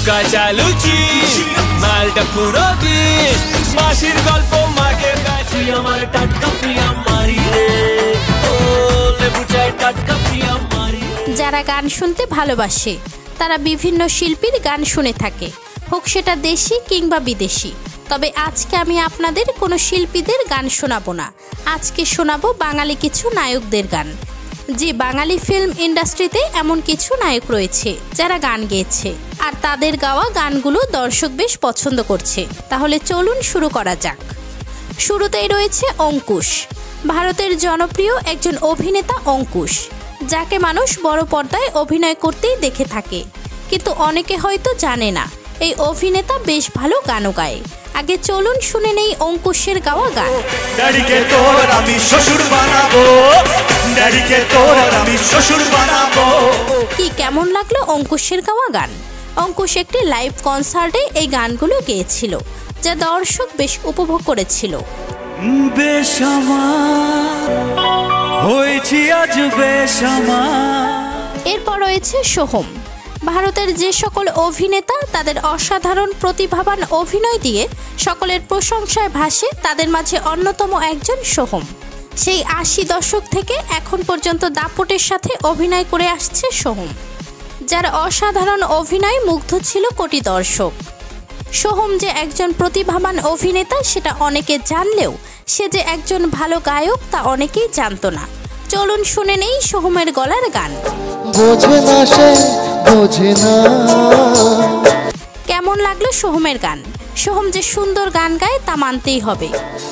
পোকা চালুচি মালটা পুরো বিষ মাসির গল্প মাকে তুই আমার টাটকা প্রিয়া মারি রে ও লেবু চাই টাটকা প্রিয়া মারি। যারা গান শুনতে ভালোবাসে তারা বিভিন্ন শিল্পীর গান শুনে থাকে, হোক সেটা দেশি কিংবা বিদেশি। তবে আজকে আমি আপনাদের কোনো শিল্পীদের গান শোনাবো না, আজকে শোনাবো বাঙালি কিছু নায়কদের গান। যে বাঙালি ফিল্ম ইন্ডাস্ট্রিতে এমন কিছু নায়ক রয়েছে যারা গান গেয়েছে, আর তাদের গাওয়া গানগুলো দর্শক বেশ পছন্দ করছে। তাহলে চলুন শুরু করা যাক। শুরুতেই রয়েছে অঙ্কুশ, ভারতের জনপ্রিয় একজন অভিনেতা অঙ্কুশ, যাকে মানুষ বড় পর্দায় অভিনয় করতেই দেখে থাকে, কিন্তু অনেকে হয়তো জানে না এই অভিনেতা বেশ ভালো গানও গায়। আগে চলুন শুনে নেই অঙ্কুশের গাওয়া গান। ড্যাডিকে তোর আমি শ্বশুর বানাবো, ড্যাডিকে তোর আমি শ্বশুর বানাবো। কি কেমন লাগলো অঙ্কুশের গাওয়া গান? অঙ্কুশ একটি লাইভ কনসার্টে এই গানগুলো গেয়েছিল, যা দর্শক বেশ উপভোগ করেছিল। বেশ আমার হয়েছি আজ বেশ আমার। এরপর রয়েছে সোহম, ভারতের যে সকল অভিনেতা তাদের অসাধারণ প্রতিভাবান অভিনয় দিয়ে সকলের প্রশংসায় ভাসে, তাদের মাঝে অন্যতম একজন সোহম। সেই ৮০ দশক থেকে এখন পর্যন্ত দাপটের সাথে অভিনয় করে আসছে সোহম, যার অসাধারণ অভিনয় মুগ্ধ ছিল কোটি দর্শক। সোহম যে একজন প্রতিভাবান অভিনেতা সেটা অনেকে জানলেও সে যে একজন ভালো গায়ক তা অনেকেই জানতো না। চলুন শুনে নেই সোহমের গলার গান। কেমন লাগলো সোহমের গান? সোহম যে সুন্দর গান গায় তা মানতেই হবে।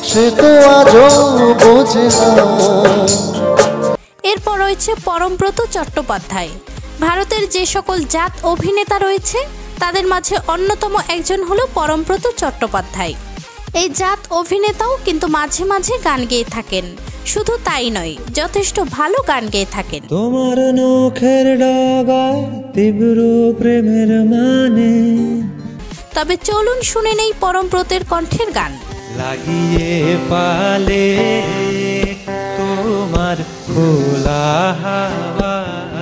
এরপর রয়েছে পরমব্রত চট্টোপাধ্যায়, ভারতের যে সকল জাত অভিনেতা রয়েছে তাদের মাঝে অন্যতম একজন হলো পরমব্রত চট্টোপাধ্যায়। এই জাত অভিনেতাও কিন্তু মাঝে মাঝে গান গেয়ে থাকেন, শুধু তাই নয়, যথেষ্ট ভালো গান গেয়ে থাকেন। তোমার নখের ডাগায় তীব্র প্রেমের মানে। তবে চলুন শুনে নেই পরমব্রতের কণ্ঠের গান। লাগিয়ে পালে তোমার খোলা হাওয়া।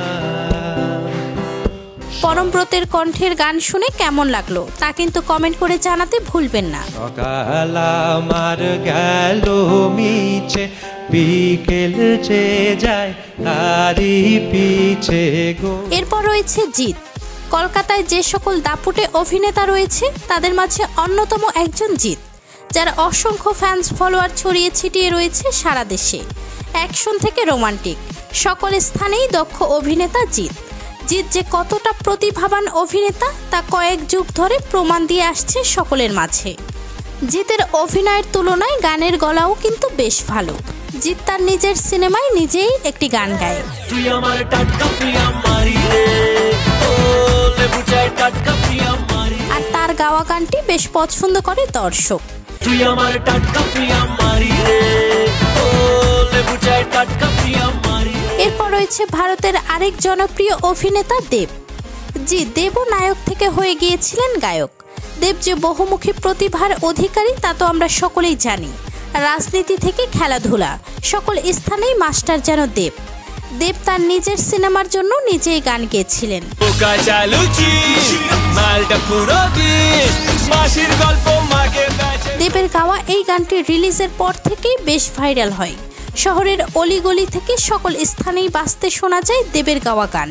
পরমব্রতের কণ্ঠের গান শুনে কেমন লাগলো তা কিন্তু কমেন্ট করে জানাতে ভুলবেন না। সকাল আমার গেল মিছে, বিকেল যে যায় তারি পিছে গো। এরপর রয়েছে জিৎ, কলকাতায় যে সকল দাপুটে অভিনেতা রয়েছে তাদের মাঝে অন্যতম একজন জিৎ, যার অসংখ্য ফ্যান্স ফলোয়ার ছড়িয়ে ছিটিয়ে রয়েছে সারা দেশে। অ্যাকশন থেকে রোমান্টিক সকল স্থানেই দক্ষ অভিনেতা জিৎ। জিৎ যে কতটা প্রতিভাবান অভিনেতা তা কয়েক যুগ ধরে প্রমাণ দিয়ে আসছে সকলের মাঝে। জিতের অভিনয়ের তুলনায় গানের গলাও কিন্তু বেশ ভালো। জিৎ তার নিজের সিনেমায় নিজেই একটি গান গায়। তুই আমার টাটকা প্রিয়া মারি রে ও লেবু চাই টাটকা প্রিয়া মারি। আর তার গাওয়া গানটি বেশ পছন্দ করে দর্শক। তুই আমার টাটকা প্রিয়া মারি রে ও লেবু চাই টাটকা প্রিয়া মারি। এরপর রয়েছে ভারতের আরেক জনপ্রিয় অভিনেতা দেব। জি, দেবও নায়ক থেকে হয়ে গিয়েছিলেন গায়ক। দেব যে বহুমুখী প্রতিভার অধিকারী তা তো আমরা সকলেই জানি। রাজনীতি থেকে খেলাধুলা সকল স্থানেই মাস্টার যেন দেব। দেব তার নিজের সিনেমার জন্য নিজেই গান গেয়েছিলেন। পোকা চালুচি মালটা পুরো বিষ মাসির গল্প মাকে। দেবের গাওয়া এই গানটি রিলিজের পর থেকেই বেশ ভাইরাল হয়। শহরের অলিগলি থেকে সকল স্থানেই বাজতে শোনা যায় দেবের গাওয়া গান।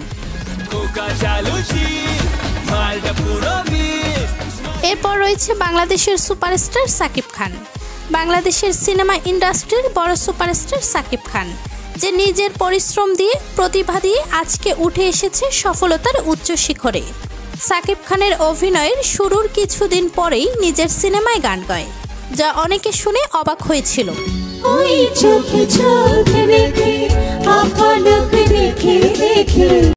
এরপর রয়েছে বাংলাদেশের সুপারস্টার সাকিব খান, বাংলাদেশের সিনেমা ইন্ডাস্ট্রির বড় সুপারস্টার সাকিব খান, যে নিজের পরিশ্রম দিয়ে প্রতিভা দিয়ে আজকে উঠে এসেছে সফলতার উচ্চ শিখরে। সাকিব খানের অভিনয়ের শুরুর কিছুদিন পরেই নিজের সিনেমায় গান গায়, যা অনেকে শুনে অবাক হয়েছিল। ওই চোখে চোখ রেখে